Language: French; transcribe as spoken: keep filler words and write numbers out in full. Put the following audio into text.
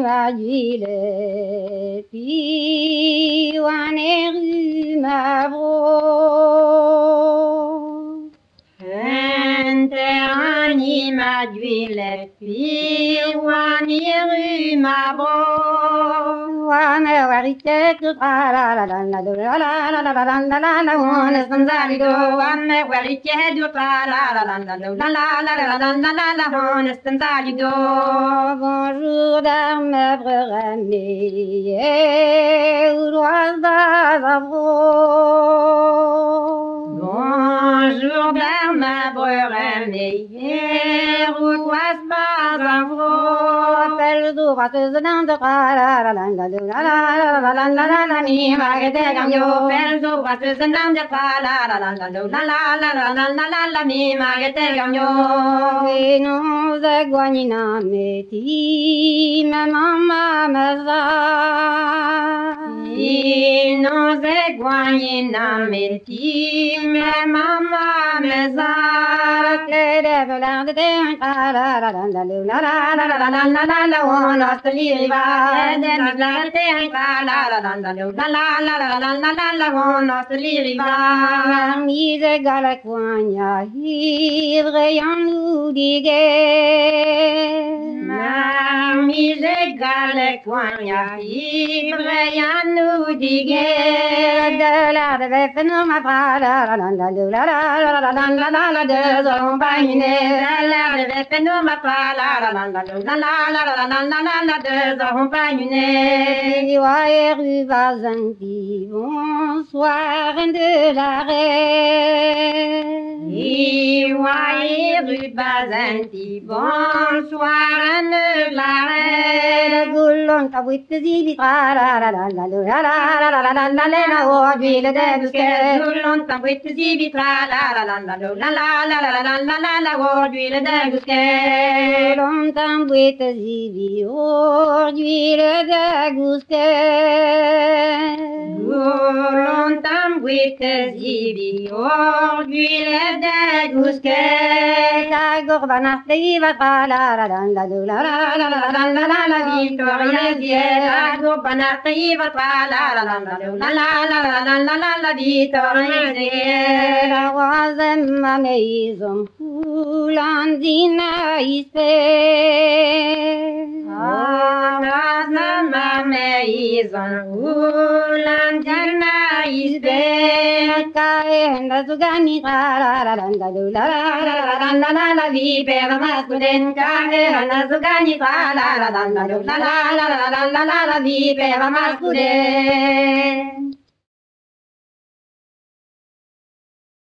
ma gwelet, puis on est rue ma bro. Centre-Bretagne ma gwelet, puis on est rue ma bro. On est warité tout la la la la la la la la la la la la on est sans alido. On est warité tout la la la la la la la la la la la la on est sans alido. Bonjour dame brûlée, ouvroise d'avro. Bonjour dame brûlée, ouvroise d'avro. Appelle d'ouvrateuse dans de la la la la la la la la la la la mi magete gamyo. Appelle d'ouvrateuse dans de la la la la la la la la la la la mi magete gamyo. Et nous égoignina meti mama meza. Et nous égoignina meti mama meza. Que de voler de la la la la la la la la la la la la on a se riva. De la la la la la la la la la la la la on a se riva. Mise galaquania ivre yan nous diguer. Mise galaquania ivre yan nous diguer. De la de nous ma la la la la la la la la la la la deux compagnie. De la de nous ma la la la la la la la la la la deux compagnie. Ouais rue Vazanti, bonsoir de l'arrêt. Ouais rue Vazanti, bonsoir de l'arrêt. Le goulon tabouite zibi tra la la la la la la la la la la la la oh d'huile de bousquet. Goulon tabouite zibi tra la la la la la la la la la la la la oh d'huile de bousquet. Goulon tabouite zibi oh d'huile de bousquet. Goulon tabouite zibi oh d'huile de bousquet. Ta gorbana viva tra la la la la la la la la la la la Victoria Dieu. Ta gorbana viva tra la la la la la la la la la la la Victoria Dieu. La rose ma maison Landina ispe. Ah, ma maison Landina ispe. Kaenda zugani la la la la la la la la la la vipera masculen. Kaenda zugani la la la la la la la la la la la vipera masculen.